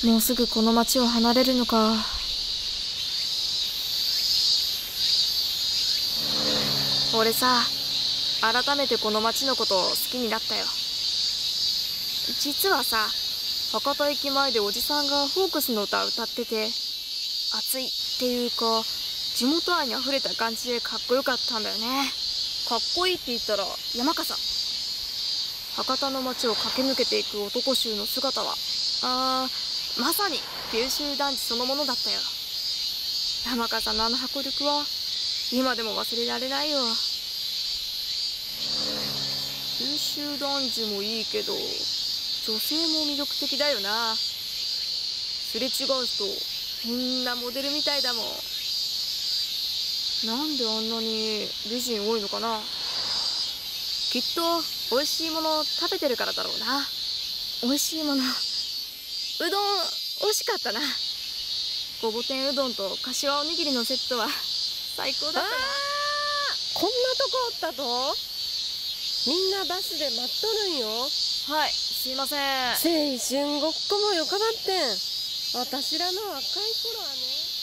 もうすぐこの町を離れるのか。俺さ、改めてこの町のことを好きになったよ。実はさ、博多駅前でおじさんがホークスの歌歌ってて、熱いっていうか地元愛にあふれた感じでかっこよかったんだよね。かっこいいって言ったら山笠。博多の町を駆け抜けていく男衆の姿はまさに九州男児そのものだったよ。山笠のあの迫力は今でも忘れられないよ。九州男児もいいけど女性も魅力的だよな。すれ違う人みんなモデルみたいだもん。なんであんなに美人多いのかな。きっと美味しいもの食べてるからだろうな。美味しいもの、うどん美味しかったな。ごぼ天うどんと柏おにぎりのセットは最高だったな。 こんなとこおったと。みんなバスで待っとるんよ。 はい、すいません。 青春ごっこもよかばってん。私らの若い頃はね。